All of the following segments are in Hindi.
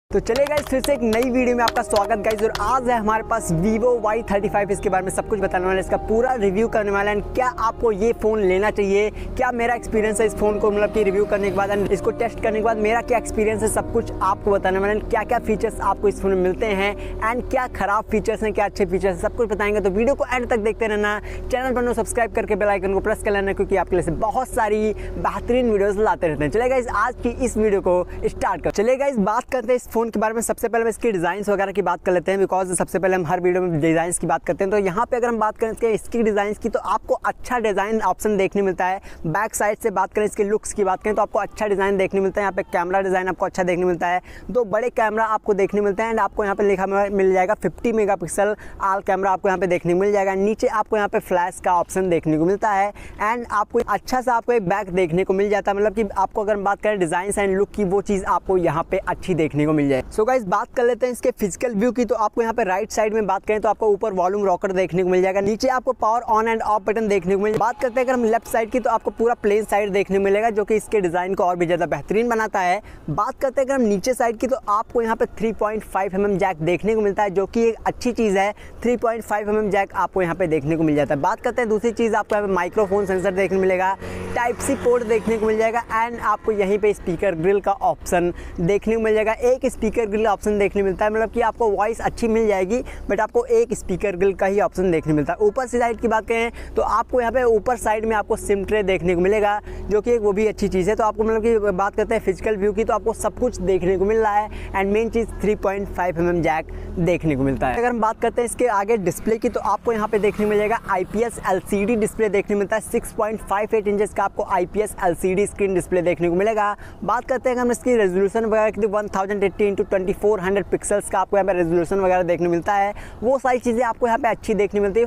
तो चलिए गाइस फिर से एक नई वीडियो में आपका स्वागत गाइस। और आज है हमारे पास Vivo Y35। इसके बारे में सब कुछ बताने वाला है, इसका पूरा रिव्यू करने वाला है। क्या आपको ये फ़ोन लेना चाहिए, क्या मेरा एक्सपीरियंस है इस फ़ोन को मतलब कि रिव्यू करने के बाद एंड इसको टेस्ट करने के बाद मेरा क्या एक्सपीरियंस है, सब कुछ आपको बताने वाला है। क्या क्या फीचर्स आपको इस फ़ोन में मिलते हैं एंड क्या ख़राब फीचर्स हैं, क्या अच्छे फीचर्स हैं, सब कुछ बताएंगे। तो वीडियो को एंड तक देखते रहना, चैनल पर सब्सक्राइब करके बेल आइकन को प्रेस कर लेना, क्योंकि आपके लिए बहुत सारी बेहतरीन वीडियोज़ लाते रहते हैं। चलिए गाइस आज की इस वीडियो को स्टार्ट कर। चलिए गाइस बात करते हैं इस फ़ोन के बारे में। सबसे पहले इसकी डिज़ाइंस वगैरह की बात कर लेते हैं, बिकॉज सबसे पहले हम हर वीडियो में डिज़ाइंस की बात करते हैं। तो यहाँ पे अगर हम बात करें इसकी डिज़ाइंस की, तो आपको अच्छा डिज़ाइन ऑप्शन देखने मिलता है। बैक साइड से बात करें, इसके लुक्स की बात करें तो आपको अच्छा डिज़ाइन देखने मिलता है। यहाँ पे कैमरा डिज़ाइन आपको अच्छा देखने मिलता है, दो बड़े कैमरा आपको देखने मिलते हैं एंड आपको यहाँ पे लिखा मिल जाएगा 50 मेगापिक्सल आल कैमरा आपको यहाँ पे देखने को मिल जाएगा। नीचे आपको यहाँ पे फ्लैश का ऑप्शन देखने को मिलता है एंड आपको अच्छा सा आपको एक बैक देखने को मिल जाता है। मतलब कि आपको अगर हम बात करें डिज़ाइन एंड लुक की, वो चीज़ आपको यहाँ पे अच्छी देखने को मिल जाए। सो गाइस बात कर लेते हैं इसके फिजिकल व्यू की। तो आपको यहाँ पे राइट साइड में बात करें तो आपको ऊपर वॉल्यूम रॉकर देखने को मिल जाएगा, नीचे आपको power on and off button देखने को मिल जाएगा। बात करते हैं अगर हम लेफ्ट साइड की, तो आपको पूरा प्लेन साइड देखने को मिलेगा, जो कि इसके डिज़ाइन को और भी ज़्यादा बेहतरीन बनाता है। बात करते हैं अगर हम नीचे साइड की, तो आपको यहाँ पे 3.5 mm जैक देखने को मिलता है, जो कि एक अच्छी चीज़ है। 3.5 mm जैक आपको यहाँ पे देखने को मिल जाता है। बात करते हैं दूसरी चीज़, आपको यहाँ पे माइक्रोफोन सेंसर देखने को मिलेगा, टाइप सी पोर्ट देखने को मिल जाएगा एंड आपको यहीं पे स्पीकर ग्रिल का ऑप्शन देखने को मिल जाएगा। एक स्पीकर ग्रिल ऑप्शन देखने मिलता है, मतलब कि आपको वॉइस अच्छी मिल जाएगी, बट आपको एक स्पीकर ग्रिल का ही ऑप्शन देखने मिलता है। ऊपर से साइड की बात करें तो आपको यहाँ पे ऊपर साइड में आपको सिम ट्रे देखने को मिलेगा, जो कि वो भी अच्छी चीज़ है। तो आपको मतलब कि बात करते हैं फिजिकल व्यू की, तो आपको सब कुछ देखने को मिल रहा है एंड मेन चीज़ 3.5 mm जैक देखने को मिलता है। अगर हम बात करते हैं इसके आगे डिस्प्ले की, तो आपको यहाँ पे देखने को मिलेगा IPS LCD डिस्प्ले देखने मिलता है। 6.58 इंचेस का आपको IPS LCD स्क्रीन डिस्प्ले देखने को मिलेगा। बात करते हैं अगर हम इसकी रेजोल्यूशन वगैरह की, 1080 × 2400 पिक्सल्स का आपको यहाँ पे रेजोल्यूशन वगैरह देखने मिलता है। वो सारी चीज़ें आपको यहाँ पे अच्छी देखने मिलती है।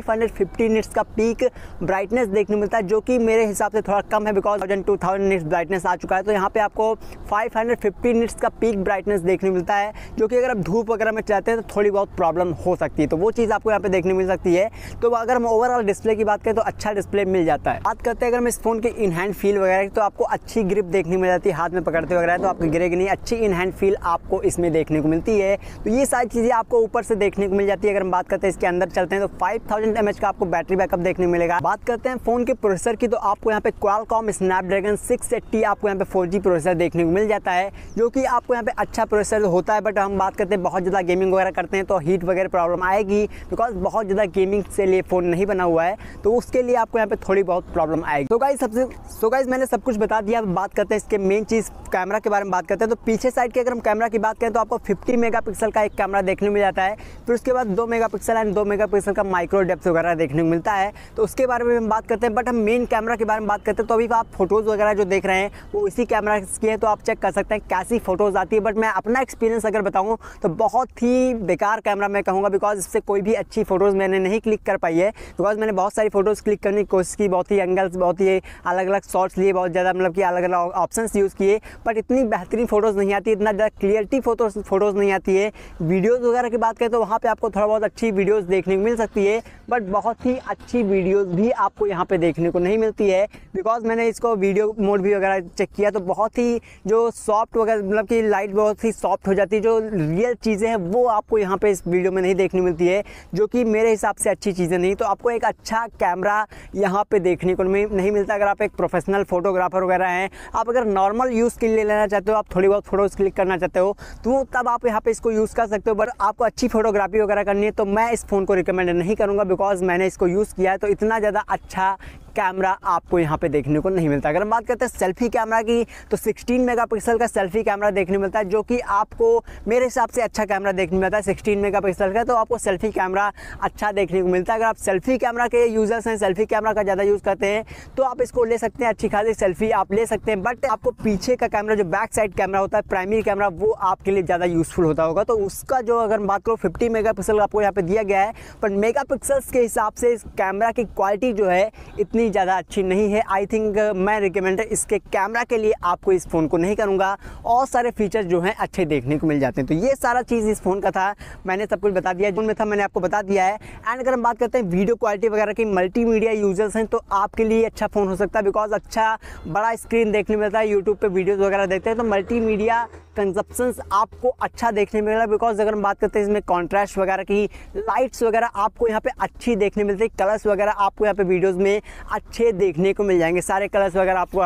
550 निट्स का पीक ब्राइटनेस देखने मिलता है, जो कि मेरे हिसाब से थोड़ा कम है, बिकॉज 2000 निट्स ब्राइटनेस आ चुका है। तो यहाँ पे आपको 550 निट्स का पीक ब्राइटनेस देखने मिलता है, जो कि अगर आप धूप वगैरह में चलाते हैं तो थोड़ी बहुत प्रॉब्लम हो सकती है, तो वो चीज़ आपको यहाँ पे देखने मिल सकती है। तो अगर हम ओवरऑल डिस्प्ले की बात करें तो अच्छा डिस्प्ले मिल जाता है। बात करते हैं अगर हम इस फोन के इन हैंड फील वगैरह की, तो आपको अच्छी ग्रिप देखने मिल जाती है। हाथ में पकड़ते वगैरह तो आपको गिरेगी नहीं, अच्छी इन हैंड फील आपको इसमें देखने को मिलती है। तो ये सारी चीज़ें आपको ऊपर से देखने को मिल जाती है। अगर हम बात करते हैं इसके अंदर चलते हैं, तो 5000 mAh का आपको बैटरी बैकअप देखने को मिलेगा। बात करते हैं फ़ोन के प्रोसेसर की, तो आपको यहाँ पे Qualcomm Snapdragon 680 आपको यहाँ पे 4G प्रोसेसर देखने को मिल जाता है, जो कि आपको यहाँ पे अच्छा प्रोसेसर होता है। बट हम बात करते हैं बहुत ज़्यादा गेमिंग वगैरह करते हैं तो हीट वगैरह प्रॉब्लम आएगी, बिकॉज बहुत ज़्यादा गेमिंग से लिए फ़ोन नहीं बना हुआ है, तो उसके लिए आपको यहाँ पे थोड़ी बहुत प्रॉब्लम आएगी। तो गाइस मैंने सब कुछ बता दिया। अब बात करते हैं इसके मेन चीज़ कैमरा के बारे में बात करते हैं। तो पीछे साइड के अगर हम कैमरा की बात करें तो आपको 50 मेगापिक्सल का एक कैमरा देखने को मिल जाता है। फिर उसके बाद 2 मेगापिक्सल एंड 2 मेगापिक्सल का माइक्रो डेप्थ वगैरह देखने को मिलता है, तो उसके बारे में हम बात करते हैं। बट हम मेन कैमरा के बारे में बात करते हैं, तो अभी आप फोटोज़ वगैरह जो देख रहे हैं वो इसी कैमरा की है, तो आप चेक कर सकते हैं कैसी फ़ोटोज़ आती है। बट मैं अपना एक्सपीरियंस अगर बताऊँ तो बहुत ही बेकार कैमरा मैं कहूँगा, बिकॉज इससे कोई भी अच्छी फ़ोटोज़ मैंने नहीं क्लिक कर पाई है। बिकॉज मैंने बहुत सारी फ़ोटोज़ क्लिक करने की कोशिश की, बहुत ही एंगल्स, बहुत ही अलग अलग शॉट्स लिए, बहुत ज़्यादा मतलब कि अलग अलग ऑप्शंस यूज़ किए, बट इतनी बेहतरीन फ़ोटोज़ नहीं आती, इतना ज़्यादा क्लियरिटी फ़ोटोज़ नहीं आती है। वीडियोज़ वगैरह की बात करें तो वहाँ पे आपको थोड़ा बहुत अच्छी वीडियोज़ देखने को मिल सकती है, बट बहुत ही अच्छी वीडियोज़ भी आपको यहाँ पे देखने को नहीं मिलती है। बिकॉज मैंने इसको वीडियो मोड भी वगैरह चेक किया, तो बहुत ही जो सॉफ्ट वगैरह मतलब कि लाइट बहुत ही सॉफ्ट हो जाती है, जो रियल चीज़ें हैं वो आपको यहाँ पे इस वीडियो में नहीं देखने मिलती है, जो कि मेरे हिसाब से अच्छी चीज़ें नहीं। तो आपको एक अच्छा कैमरा यहाँ पे देखने को नहीं मिलता। अगर आप एक प्रोफेशनल फोटोग्राफर वगैरह हैं, आप अगर नॉर्मल यूज़ के लिए लेना चाहते हो, आप थोड़ी बहुत फ़ोटोज़ क्लिक करना चाहते हो, तो तब आप यहाँ पे इसको यूज़ कर सकते हो। बट आपको अच्छी फोटोग्राफी वगैरह करनी है तो मैं इस फ़ोन को रिकमेंड नहीं करूँगा, बिकॉज मैंने इसको यूज़ किया है, तो इतना ज़्यादा अच्छा कैमरा आपको यहाँ पे देखने को नहीं मिलता। अगर हम बात करते हैं सेल्फी कैमरा की, तो 16 मेगापिक्सल का सेल्फी कैमरा देखने मिलता है, जो कि आपको मेरे हिसाब से अच्छा कैमरा देखने मिलता है। 16 मेगापिक्सल का तो आपको सेल्फी कैमरा अच्छा देखने को मिलता है। अगर आप सेल्फी कैमरा के यूज़र्स हैं, सेल्फी कैमरा का ज़्यादा यूज़ करते हैं, तो आप इसको ले सकते हैं, अच्छी खासी सेल्फी आप ले सकते हैं। बट आपको पीछे का कैमरा, जो बैक साइड कैमरा होता है, प्राइमरी कैमरा, वो आपके लिए ज़्यादा यूज़फुल होता होगा। तो उसका जो अगर बात करो 50 मेगापिक्सल आपको यहाँ पे दिया गया है, पर मेगापिक्सल्स के हिसाब से इस कैमरा की क्वालिटी जो है इतनी उतनी ज़्यादा अच्छी नहीं है। आई थिंक मैं रिकमेंड इसके कैमरा के लिए आपको इस फ़ोन को नहीं करूँगा, और सारे फीचर्स जो हैं अच्छे देखने को मिल जाते हैं। तो ये सारा चीज़ इस फ़ोन का था, मैंने सब कुछ बता दिया, जो में था मैंने आपको बता दिया है। एंड अगर हम बात करते हैं वीडियो क्वालिटी वगैरह की, मल्टीमीडिया यूजर्स हैं तो आपके लिए अच्छा फ़ोन हो सकता है, बिकॉज अच्छा बड़ा स्क्रीन देखने मिलता है। यूट्यूब पे वीडियोस वगैरह देखते हैं तो मल्टीमीडिया कंजप्शंस आपको अच्छा देखने मिलेगा, बिकॉज अगर हम बात करते हैं इसमें कॉन्ट्रास्ट वगैरह की, लाइट्स वगैरह आपको यहाँ पे अच्छी देखने मिलती है, कलर्स वगैरह आपको यहाँ पे वीडियोस में अच्छे देखने को मिल जाएंगे, सारे कलर्स वगैरह आपको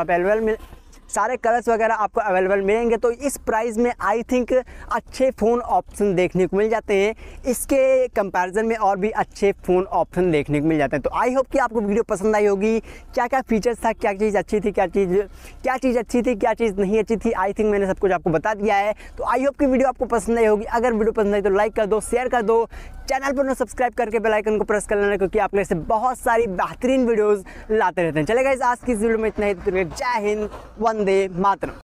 अवेलेबल मिलेंगे। तो इस प्राइस में आई थिंक अच्छे फ़ोन ऑप्शन देखने को मिल जाते हैं, इसके कंपैरिजन में और भी अच्छे फ़ोन ऑप्शन देखने को मिल जाते हैं। तो आई होप कि आपको वीडियो पसंद आई होगी, क्या क्या फीचर्स था, क्या चीज़ अच्छी थी, क्या चीज़ अच्छी थी, क्या चीज़ नहीं अच्छी थी। आई थिंक मैंने सब कुछ आपको बता दिया है। तो आई होप कि वीडियो आपको पसंद आई होगी। अगर वीडियो पसंद आई तो लाइक कर दो, शेयर कर दो, चैनल पर सब्सक्राइब करके बेल आइकन को प्रेस कर लेना, क्योंकि आप ऐसे बहुत सारी बेहतरीन वीडियोज़ लाते रहते हैं। चलेगा, आज की इस वीडियो में इतना ही। जय हिंद, वंदे मातरम।